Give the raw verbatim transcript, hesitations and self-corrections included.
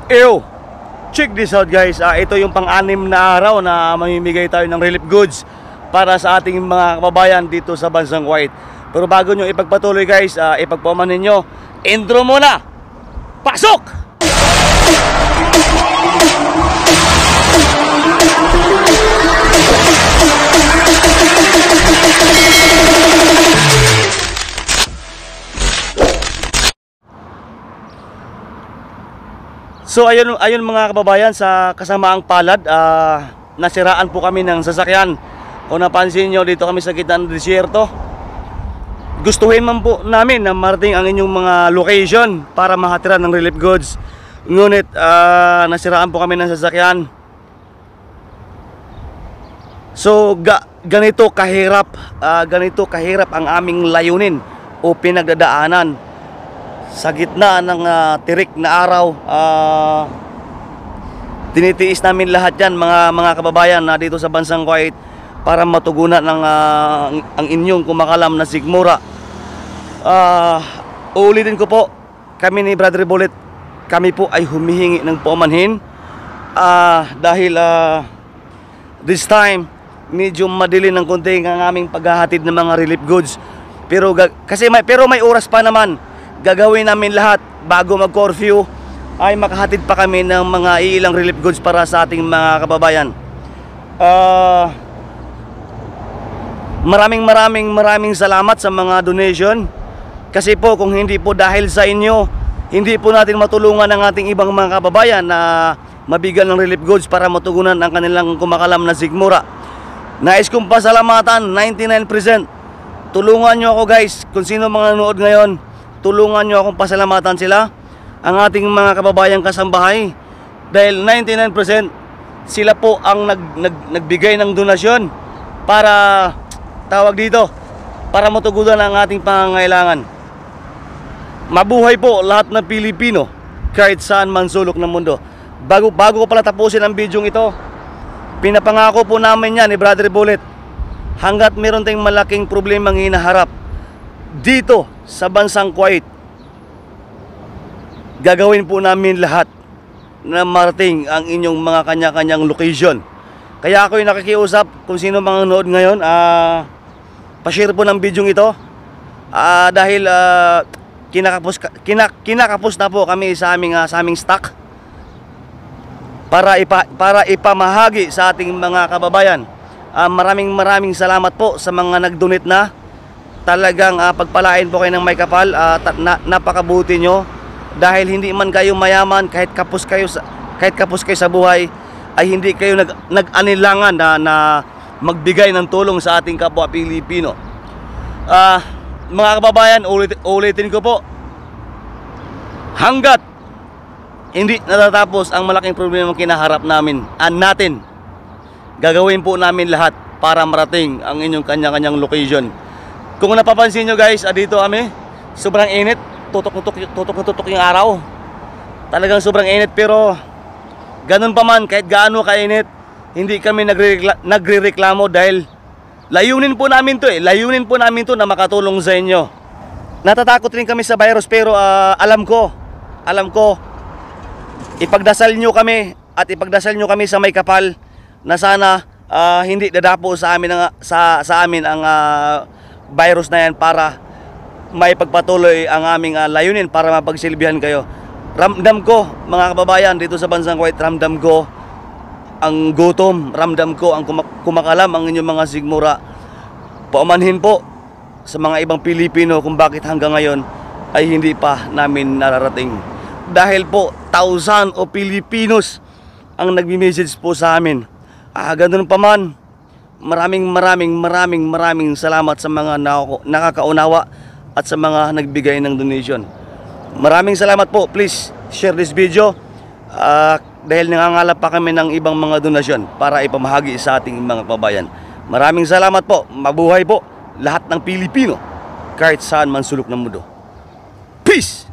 Ew! Check this out guys, uh, ito yung pang-anim na araw na mamimigay tayo ng relief goods para sa ating mga kababayan dito sa bansang Kuwait. Pero bago nyo ipagpatuloy guys, uh, ipagpamanin nyo, intro muna! Pasok! So ayun, ayun mga kababayan, sa kasamaang palad, uh, nasiraan po kami ng sasakyan. Kung napansin nyo, dito kami sa gitna ng disyerto. Gustuhin man po namin na marating ang inyong mga location para mahatiran ng relief goods. Ngunit uh, nasiraan po kami ng sasakyan. So ga, ganito kahirap, uh, ganito kahirap ang aming layunin o pinagdadaanan. Sa gitna ng uh, tirik na araw, uh, tinitiis namin lahat yan mga, mga kababayan na dito sa bansang Kuwait para matugunan ng, uh, ang inyong kumakalam na sigmura. Uh, uulitin ko po, kami ni Brother Bullet, kami po ay humihingi ng paumanhin uh, dahil uh, this time medyo madili ng konti ang aming paghahatid ng mga relief goods. Pero, kasi may, pero may oras pa naman. Gagawin namin lahat bago mag-curfew ay makahatid pa kami ng mga ilang relief goods para sa ating mga kababayan. Uh, maraming maraming maraming salamat sa mga donation. Kasi po kung hindi po dahil sa inyo, hindi po natin matulungan ang ating ibang mga kababayan na mabigyan ng relief goods para matugunan ang kanilang kumakalam na sigmura. Nais kong pasalamatan, ninety-nine percent. Tulungan nyo ako guys, kung sino mga nanood ngayon. Tulungan nyo akong pasalamatan sila, ang ating mga kababayang kasambahay, dahil ninety-nine percent sila po ang nag, nag, nagbigay ng donasyon para, tawag dito, para matugunan ang ating pangangailangan. Mabuhay po lahat ng Pilipino kahit saan man sulok ng mundo. Bago, bago ko pala tapusin ang bidyong ito, pinapangako po namin yan ni Brother Bullet, hanggat meron tayong malaking problemang hinaharap dito sa bansang Kuwait, gagawin po namin lahat na marating ang inyong mga kanya-kanyang location. Kaya ako'y nakikiusap kung sino mga nanood ngayon, uh, pa-share po ng bidyong ito uh, dahil uh, kinakapos, kinak, kinakapos na po kami sa aming, uh, sa aming stock para, ipa, para ipamahagi sa ating mga kababayan. Uh, maraming maraming salamat po sa mga nag-donate na. Talagang uh, pagpalain po kayo ng may kapal, uh, na, napakabuti nyo dahil hindi man kayo mayaman, kahit kapos kayo sa, kahit kapos kayo sa buhay, ay hindi kayo nag, nag-anilangan na, na magbigay ng tulong sa ating kapwa Pilipino. Uh, mga kababayan, ulit, ulitin ko po, hanggat hindi natatapos ang malaking problema kinaharap namin, an natin, gagawin po namin lahat para marating ang inyong kanya-kanyang location. Kung napapansin nyo guys, ah, dito kami, sobrang init, tutok-tutok tutok, tutok yung araw. Talagang sobrang init, pero ganun pa man, kahit gaano kainit, hindi kami nagre-reklamo dahil layunin po namin to eh, layunin po namin to na makatulong sa inyo. Natatakot rin kami sa virus, pero uh, alam ko, alam ko, ipagdasal nyo kami at ipagdasal nyo kami sa may kapal na sana uh, hindi dadapo sa amin ang, sa, sa amin ang uh, virus na yan para may pagpatuloy ang aming uh, layunin para mapagsilbihan kayo. Ramdam ko mga kababayan dito sa bansang Kuwait, ramdam ko ang gutom, ramdam ko ang kumakalam ang inyong mga sigmura. Paumanhin po sa mga ibang Pilipino kung bakit hanggang ngayon ay hindi pa namin nararating. Dahil po thousand o Pilipinos ang nagmi-message po sa amin. Ah, ganun pa man, maraming maraming maraming maraming salamat sa mga nakakaunawa at sa mga nagbigay ng donation. Maraming salamat po. Please share this video uh, dahil nangangalap pa kami ng ibang mga donasyon para ipamahagi sa ating mga kababayan. Maraming salamat po. Mabuhay po lahat ng Pilipino kahit saan man sulok ng mundo. Peace!